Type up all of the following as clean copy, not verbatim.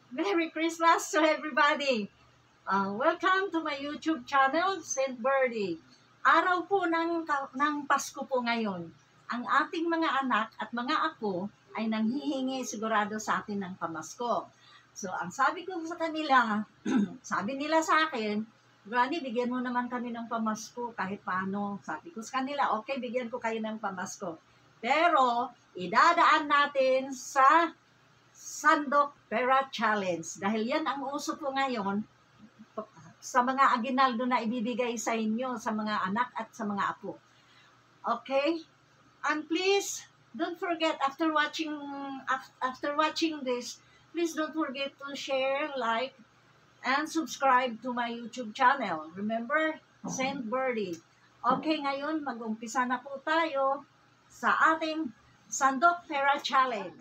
Merry Christmas to everybody! Welcome to my YouTube channel, Saint Birdie. Araw po ng Pasko po ngayon. Ang ating mga anak at mga apo ay nanghihingi sigurado sa atin ng pamasko. So, ang sabi ko sa kanila, sabi nila sa akin, Granny, bigyan mo naman kami ng pamasko kahit paano. Sabi ko sa kanila, okay, bigyan ko kayo ng pamasko. Pero, idadaan natin sa Sandok Pera Challenge. Dahil yan ang uso po ngayon sa mga aginaldo na ibibigay sa inyo, sa mga anak at sa mga apo. Okay? And please, don't forget, after watching this, please don't forget to share, like, and subscribe to my YouTube channel. Remember, Saint Birdie. Okay, ngayon, mag-umpisa na po tayo sa ating Sandok Pera Challenge.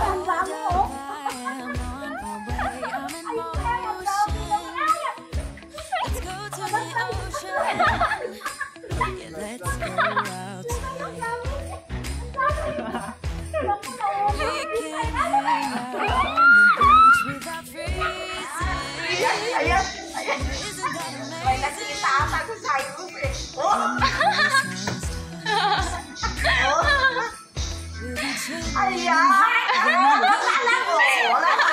May nakita ata ko sa iyo. Ayan! Wala ko! Wala na!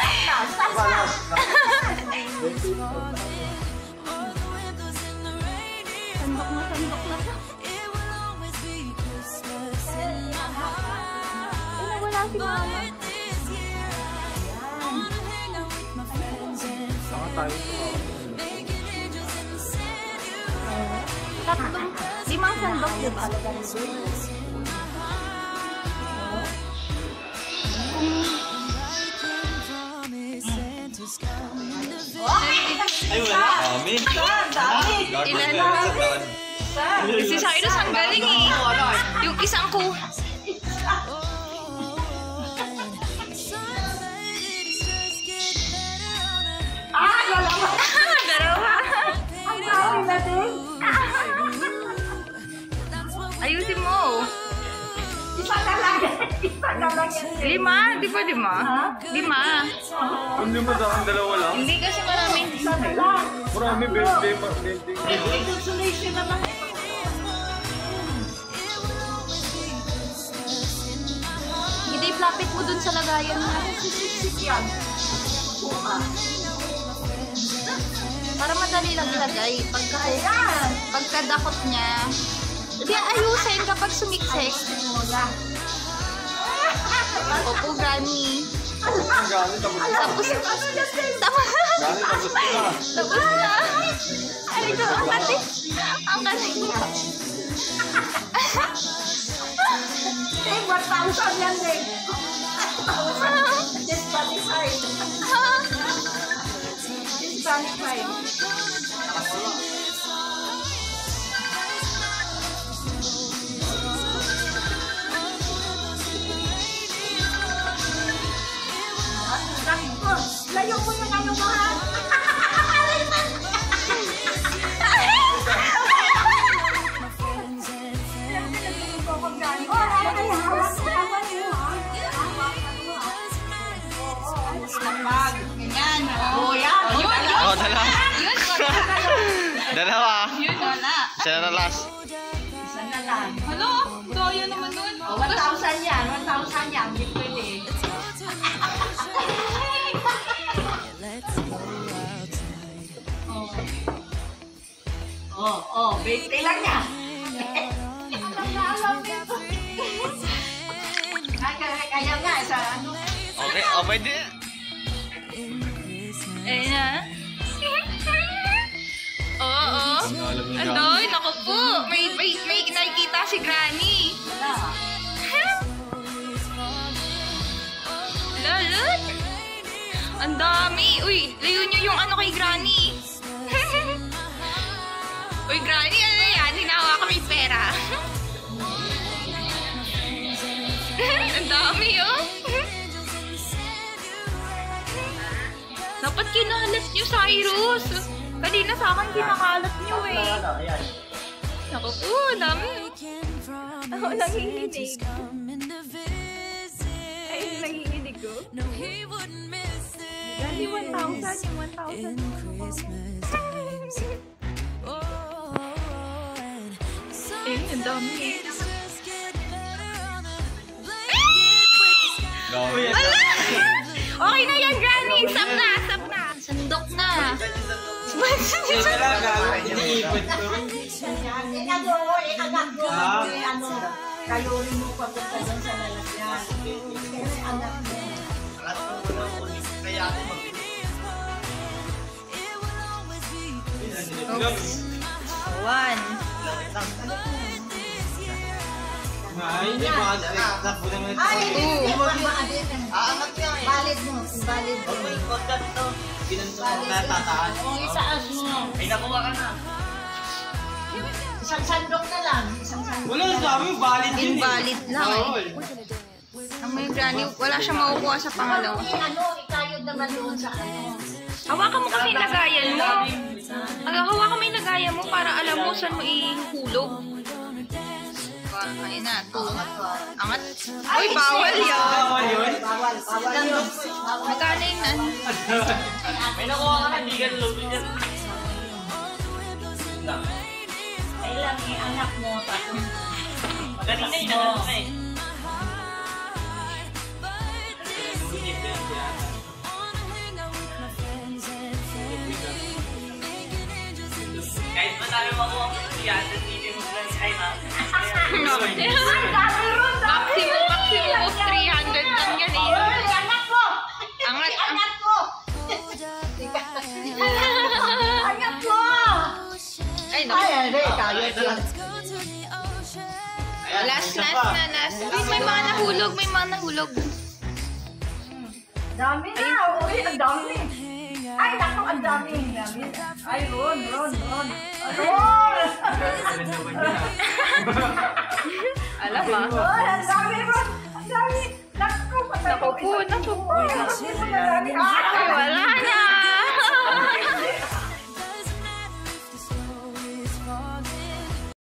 Sandok na, sandok na. Wala si mama. Saka tayo Tatlong, 5 sandok, diba? ay, wala. Amin. Ilan na? Kasi sa akin ang galing eh. Yung isang ko. Dalawa. Ang dami na din. Ayusin mo. Isa na lang. Isa na lang yan. 5, di ba 5? 5. Kung 5 sa akin, 2 lang. Hindi kasi maraming. Isa na lang. Marami, 20. May consolation naman. Hindi, flapit mo dun sa lagayan mo. Sisik yan. Para madali lang ilagay. Pagkadakot niya. Hindi, ayusin kapag sumiksik. Opo, Granny. Ang gani, tapos na. Tapos Gani, tapos na. Tapos na. Ay, ito, ang kating. Ang kating. Eh, 1,000 yan eh. Disqualified. Disqualified. Layo mo yung ano mahal. Ganyan. Oh, yan. Yun. Oh, dalawa. Dalawa. Yun, wala. Siya na last. Isa na lang. Ano? Daya naman nun. Oh, 1,000 yan. 1,000 yan. Hindi pwede. Oh, 20 lang yan. Kaya nga, sa ano. Okay, oh, pwede. Ayun na. Oo. Andoy, naku po. May nakikita si Granny. Lalot. Ang dami. Uy, layo nyo yung ano kay Granny. Uy, Granny, ano yan? Hinawa ko may pera. Ang dami, oh. Dapat kinahalat nyo, Cyrus. Kanina sa akin kinakalat nyo, eh. Naku po, dami. Ako nangihinig. Ay, nangihinig ko. Yung 1,000. Yung 1,000. Eh, ang dami. Okay na yan, Granny. Stop na. Sandok na. Kayo rin mo papunta dun sa lalagyan. Kasi anak mo. One. Ay, Two. valid mo. Valid mo. Kung isaas mo. Ay, nakuha ka na. Isang sandok na lang. Isang sandok. Wala, sabi mo, valid yun eh. Invalid lang eh. Ang may Granny, wala siyang makukuha sa pangalawa. Ikayod naman doon sa Hawakan mo kasi yung lagayan mo. Hawakan mo yung lagayan mo para alam mo saan mo ihulog. Ayun na, 2. Angat. Uy, bawal yan. Bawal yun? Bawal yun. Magkano yung nan? May nakuha ka na, di ka lulog yan. Kailang anak mo. Tapos Magaling na yun, nagano na eh. Kahit matalo makuha ko sa yan, hindi mo lang ay na. Maximum of 300 lang yan eh. anak mo! Angat. Anak mo! Anak mo! Ay, no. Ay, kayod yun. Last. Uy, may mga nahulog. Dami na! Uy, ang dami! Ay, naku, ang dami! Ay, Ron! Alam ah. Ay, ang dami, Ron! Ang dami! Naku, patay Naku po. Ay, Ay, wala.